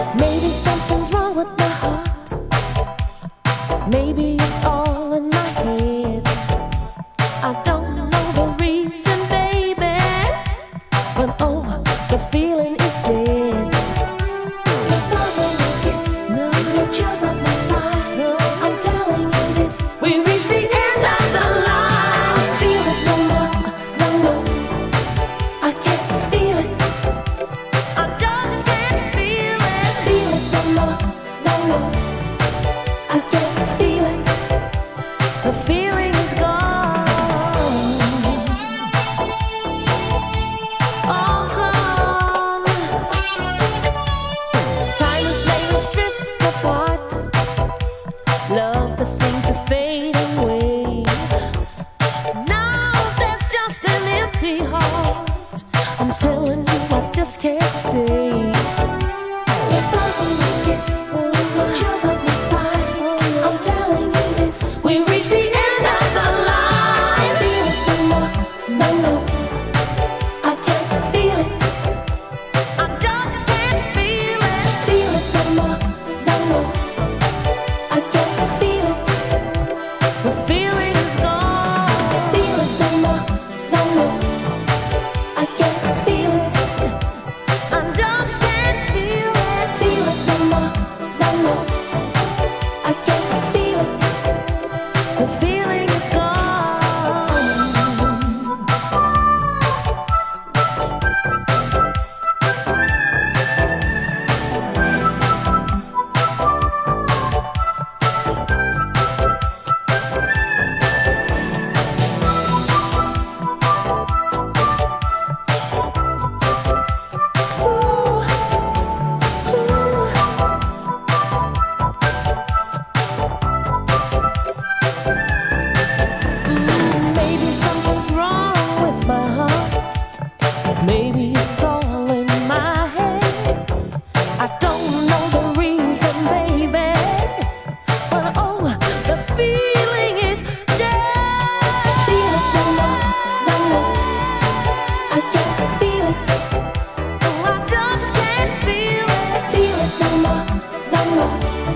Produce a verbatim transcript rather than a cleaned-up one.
Maybe something's wrong with my heart. Maybe it's all in my head. I don't know the reason, baby, but oh, the feeling is dead. The stars when you kiss, no, the chills up my spine. No, I'm telling you this, we reached the end of the line. I feel it no more, no, no, I can't feel it. I just can't feel it. Feel it no more, no, no, I can't feel it. The feeling is gone, all gone. Time has made us drift apart. Love has seemed to fade away. Now there's just an empty heart. I'm telling you, I just can't stay. The stars when we kiss, the chills up my spine. I'm telling you this, we reached the end of the line. Feel it no more, no, no, I can't feel it. I just can't feel it. Feel it no more, no, no, I can't feel it. The feeling is gone. Feel it no more, no, no, I can't feel it. I just can't feel it. Feel it no more, no, no, I can't feel it. The feeling is gone. Maybe something's wrong with my heart. Maybe it's all in my head. I don't know the reason, baby, but oh, the feeling is dead. Feel it no more, no, no, I can't feel it. Oh, I just can't feel it. Feel it no more, no, no,